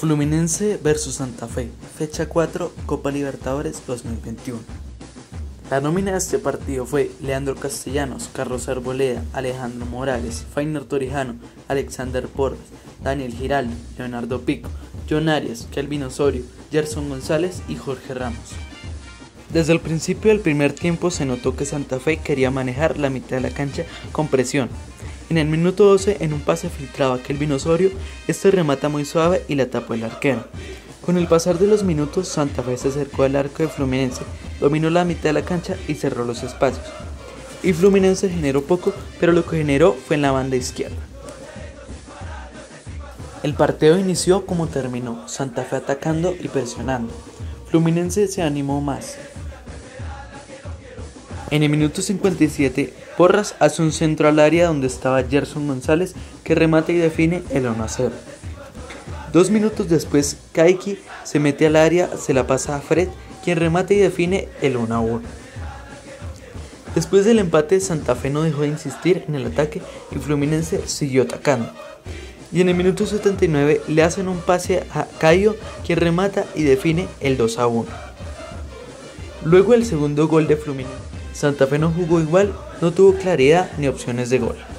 Fluminense versus Santa Fe, fecha 4, Copa Libertadores 2021. La nómina de este partido fue Leandro Castellanos, Carlos Arboleda, Alejandro Morales, Fainer Torijano, Alexander Porras, Daniel Giraldo, Leonardo Pico, John Arias, Kelvin Osorio, Gerson González y Jorge Ramos. Desde el principio del primer tiempo se notó que Santa Fe quería manejar la mitad de la cancha con presión. En el minuto 12, en un pase filtrado a Kelvin Osorio, este remata muy suave y la tapó el arquero. Con el pasar de los minutos, Santa Fe se acercó al arco de Fluminense, dominó la mitad de la cancha y cerró los espacios. Y Fluminense generó poco, pero lo que generó fue en la banda izquierda. El partido inició como terminó, Santa Fe atacando y presionando. Fluminense se animó más. En el minuto 57, Porras hace un centro al área donde estaba Gerson González, que remata y define el 1-0. 2 minutos después, Kaiki se mete al área, se la pasa a Fred, quien remata y define el 1-1. Después del empate, Santa Fe no dejó de insistir en el ataque y Fluminense siguió atacando. Y en el minuto 79 le hacen un pase a Caio, quien remata y define el 2-1. Luego el segundo gol de Fluminense. Santa Fe no jugó igual, no tuvo claridad ni opciones de gol.